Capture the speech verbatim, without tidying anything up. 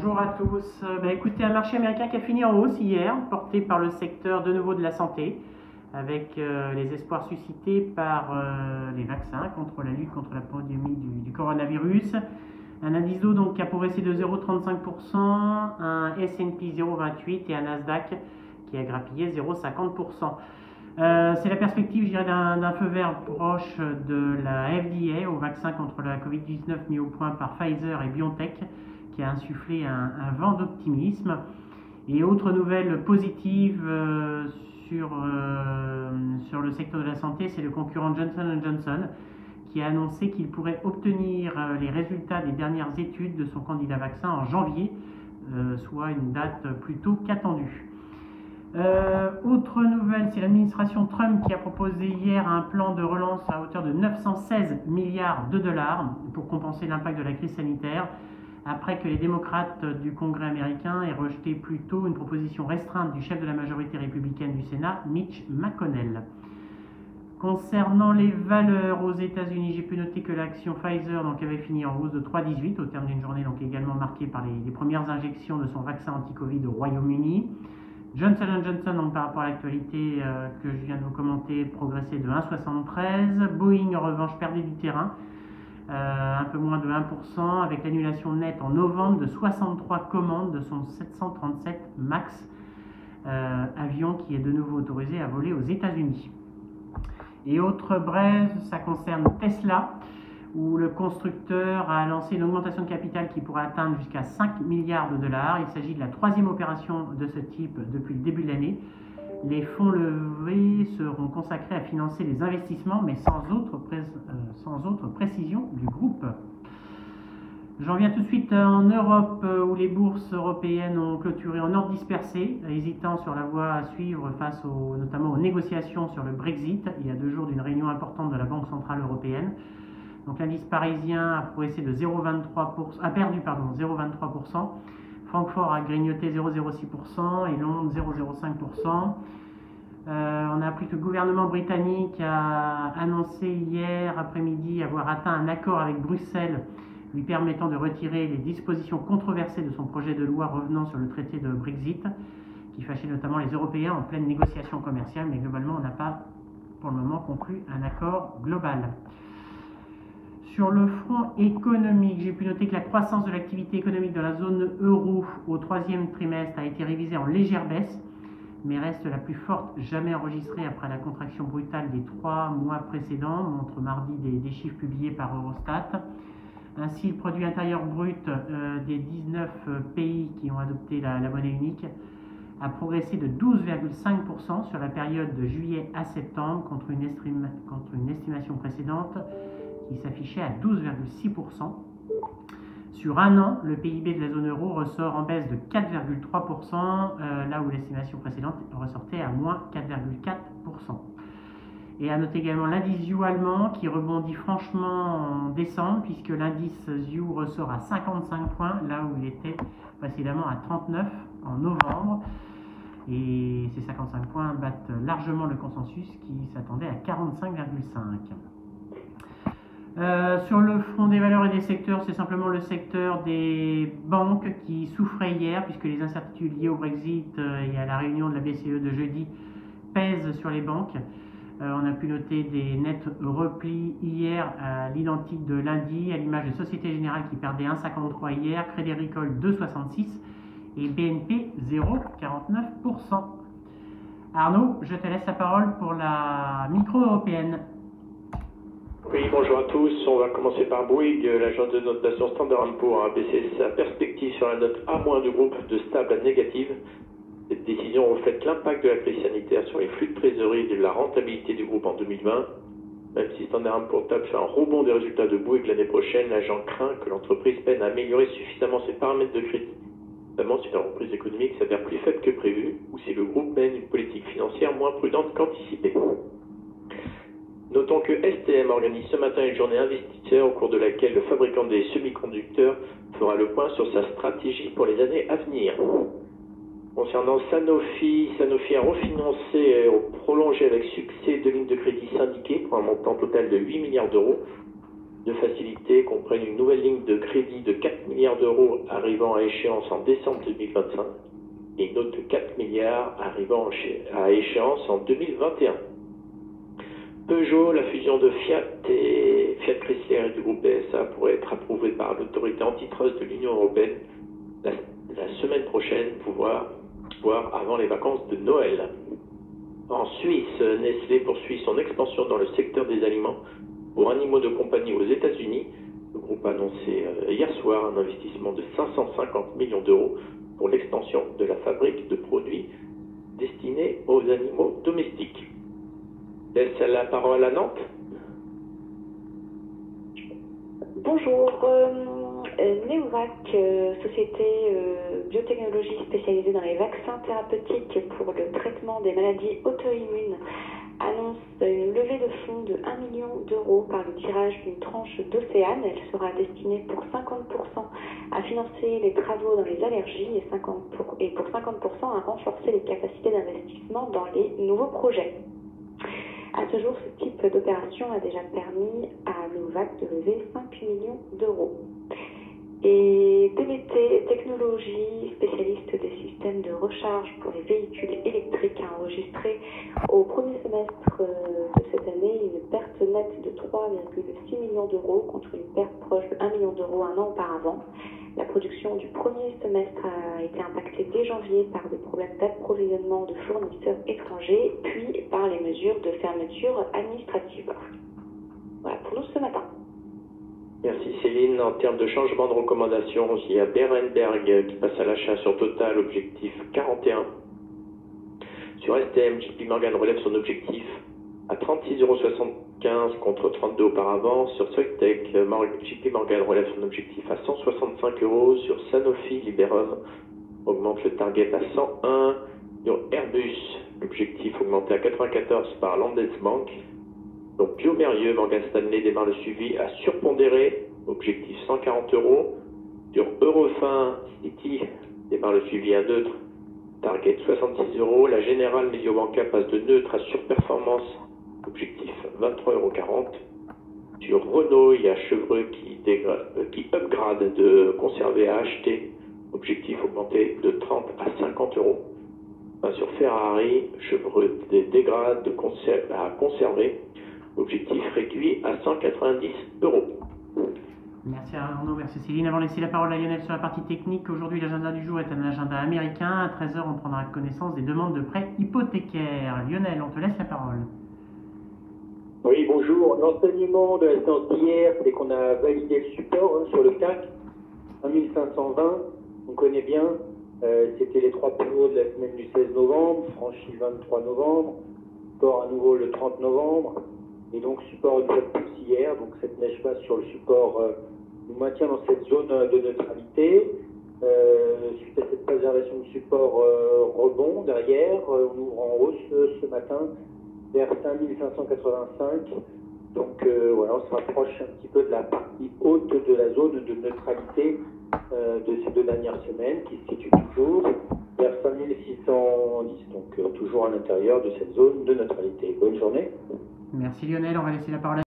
Bonjour à tous. Euh, bah, écoutez, un marché américain qui a fini en hausse hier, porté par le secteur de nouveau de la santé, avec euh, les espoirs suscités par euh, les vaccins contre la lutte contre la pandémie du, du coronavirus. Un indice Dow donc qui a progressé de zéro virgule trente-cinq pour cent, un S and P zéro virgule vingt-huit et un Nasdaq qui a grappillé zéro virgule cinquante pour cent. Euh, c'est la perspective, je dirais, d'un feu vert proche de la F D A au vaccin contre la Covid dix-neuf mis au point par Pfizer et BioNTech, qui a insufflé un, un vent d'optimisme. Et autre nouvelle positive euh, sur, euh, sur le secteur de la santé, c'est le concurrent Johnson and Johnson, qui a annoncé qu'il pourrait obtenir euh, les résultats des dernières études de son candidat vaccin en janvier, euh, soit une date plutôt qu'attendue. Euh, autre nouvelle, c'est l'administration Trump qui a proposé hier un plan de relance à hauteur de neuf cent seize milliards de dollars pour compenser l'impact de la crise sanitaire, après que les démocrates du Congrès américain aient rejeté plus tôt une proposition restreinte du chef de la majorité républicaine du Sénat, Mitch McConnell. Concernant les valeurs aux États-Unis, j'ai pu noter que l'action Pfizer donc, avait fini en hausse de trois virgule dix-huit au terme d'une journée donc, également marquée par les, les premières injections de son vaccin anti-Covid au Royaume-Uni. Johnson and Johnson, donc, par rapport à l'actualité euh, que je viens de vous commenter, progressait de un virgule soixante-treize. Boeing, en revanche, perdait du terrain, euh, un peu moins de un pour cent, avec l'annulation nette en novembre de soixante-trois commandes de son sept cent trente-sept MAX, euh, avion qui est de nouveau autorisé à voler aux États-Unis. Et autre braise, ça concerne Tesla, où le constructeur a lancé une augmentation de capital qui pourrait atteindre jusqu'à cinq milliards de dollars. Il s'agit de la troisième opération de ce type depuis le début de l'année. Les fonds levés seront consacrés à financer les investissements, mais sans autre, pré euh, sans autre précision du groupe. J'en viens tout de suite en Europe, où les bourses européennes ont clôturé en ordre dispersé, hésitant sur la voie à suivre face aux, notamment aux négociations sur le Brexit, il y a deux jours d'une réunion importante de la Banque Centrale Européenne. Donc l'indice parisien a progressé de zéro virgule vingt-trois pour cent, a perdu pardon, zéro virgule vingt-trois pour cent. Francfort a grignoté zéro virgule zéro six pour cent et Londres zéro virgule zéro cinq pour cent. Euh, on a appris que le gouvernement britannique a annoncé hier après-midi avoir atteint un accord avec Bruxelles lui permettant de retirer les dispositions controversées de son projet de loi revenant sur le traité de Brexit, qui fâchait notamment les Européens en pleine négociation commerciale, mais globalement on n'a pas pour le moment conclu un accord global. Sur le front économique, j'ai pu noter que la croissance de l'activité économique de la zone euro au troisième trimestre a été révisée en légère baisse, mais reste la plus forte jamais enregistrée après la contraction brutale des trois mois précédents, montre mardi des, des chiffres publiés par Eurostat. Ainsi, le produit intérieur brut euh, des dix-neuf pays qui ont adopté la, la monnaie unique a progressé de douze virgule cinq pour cent sur la période de juillet à septembre contre une, estima, contre une estimation précédente qui s'affichait à douze virgule six pour cent. Sur un an, le P I B de la zone euro ressort en baisse de quatre virgule trois pour cent, euh, là où l'estimation précédente ressortait à moins quatre virgule quatre pour cent. Et à noter également l'indice Z U allemand qui rebondit franchement en décembre, puisque l'indice Z U ressort à cinquante-cinq points, là où il était précédemment à trente-neuf en novembre. Et ces cinquante-cinq points battent largement le consensus qui s'attendait à quarante-cinq virgule cinq. Euh, sur le front des valeurs et des secteurs, c'est simplement le secteur des banques qui souffrait hier, puisque les incertitudes liées au Brexit et à la réunion de la B C E de jeudi pèsent sur les banques. Euh, on a pu noter des nets replis hier à l'identique de lundi, à l'image de Société Générale qui perdait un virgule cinquante-trois hier, Crédit Agricole deux virgule soixante-six et B N P zéro virgule quarante-neuf pour cent. Arnaud, je te laisse la parole pour la micro européenne. Oui, bonjour à tous. On va commencer par Bouygues. L'agence de notation Standard and Poor's a baissé sa perspective sur la note A- du groupe de stable à négative. Cette décision reflète l'impact de la crise sanitaire sur les flux de trésorerie et de la rentabilité du groupe en deux mille vingt. Même si Standard and Poor's table sur un rebond des résultats de Bouygues l'année prochaine, l'agent craint que l'entreprise peine à améliorer suffisamment ses paramètres de crédit, notamment si la reprise économique s'avère plus faible que prévu ou si le groupe mène une politique financière moins prudente qu'anticipée. Notons que S T M organise ce matin une journée investisseur au cours de laquelle le fabricant des semi-conducteurs fera le point sur sa stratégie pour les années à venir. Concernant Sanofi, Sanofi a refinancé et prolongé avec succès deux lignes de crédit syndiquées pour un montant total de huit milliards d'euros. de facilité comprennent une nouvelle ligne de crédit de quatre milliards d'euros arrivant à échéance en décembre deux mille vingt-cinq et une autre de quatre milliards arrivant à échéance en deux mille vingt et un. Peugeot, la fusion de Fiat et Fiat Chrysler et du groupe B S A pourrait être approuvée par l'autorité antitrust de l'Union européenne la, la semaine prochaine, pouvoir voire avant les vacances de Noël. En Suisse, Nestlé poursuit son expansion dans le secteur des aliments pour animaux de compagnie aux États-Unis. Le groupe a annoncé hier soir un investissement de cinq cent cinquante millions d'euros pour l'extension de la fabrique de produits destinés aux animaux domestiques. Laisse la parole à Nantes. Bonjour, euh, euh, Neovac, euh, société euh, biotechnologie spécialisée dans les vaccins thérapeutiques pour le traitement des maladies auto-immunes, annonce une levée de fonds de un million d'euros par le tirage d'une tranche d'Océane. Elle sera destinée pour cinquante pour cent à financer les travaux dans les allergies et, cinquante pour, et pour cinquante pour cent à renforcer les capacités d'investissement dans les nouveaux projets. À ce jour, ce type d'opération a déjà permis à Neovac de lever cinq millions d'euros. Et D B T Technologies, spécialiste des systèmes de recharge pour les véhicules électriques, a enregistré au premier semestre de cette année une perte nette de trois virgule six millions d'euros contre une perte proche de un million d'euros un an auparavant. La production du premier semestre a été impactée dès janvier par des problèmes d'approvisionnement de fournisseurs étrangers, puis par les mesures de fermeture administrative. Voilà pour nous ce matin. Merci Céline. En termes de changement de recommandation, il y a Berenberg qui passe à l'achat sur Total, objectif quarante et un. Sur S T M, J P Morgan relève son objectif à trente-six euros soixante-quinze contre trente-deux auparavant. Sur Soitec, J P Morgan relève son objectif à cent soixante-cinq euros. Sur Sanofi, Liberum augmente le target à cent un. Sur Airbus, l'objectif augmenté à quatre-vingt-quatorze par Landesbank. Donc Biomérieux, Morgan Stanley démarre le suivi à surpondéré, objectif cent quarante euros. Sur Eurofin, City démarre le suivi à neutre, target soixante-six euros. La Générale Mediobanca passe de neutre à surperformance, objectif vingt-trois euros quarante. Sur Renault, il y a Chevreux qui, qui upgrade de conserver à acheter, objectif augmenté de trente à cinquante euros. Enfin, sur Ferrari, Chevreux dégrade de conserver à conserver, objectif réduit à cent quatre-vingt-dix euros. Merci Arnaud, merci Céline. Avant de laisser la parole à Lionel sur la partie technique, aujourd'hui l'agenda du jour est un agenda américain. À treize heures, on prendra connaissance des demandes de prêts hypothécaires. Lionel, on te laisse la parole. Oui, bonjour. L'enseignement de la séance d'hier, c'est qu'on a validé le support hein, sur le C A C, un mille cinq cent vingt, on connaît bien. Euh, C'était les trois plus hauts de la semaine du seize novembre, franchi le vingt-trois novembre, support à nouveau le trente novembre. Et donc support une fois de plus hier, donc cette neige passe sur le support euh, nous maintient dans cette zone de neutralité. Euh, suite à cette préservation de support euh, rebond derrière, euh, on ouvre en hausse euh, ce matin vers cinq mille cinq cent quatre-vingt-cinq. Donc euh, voilà, on se rapproche un petit peu de la partie haute de la zone de neutralité euh, de ces deux dernières semaines qui se situe toujours vers cinq mille six cent dix, donc euh, toujours à l'intérieur de cette zone de neutralité. Bonne journée. Merci Lionel, on va laisser la parole à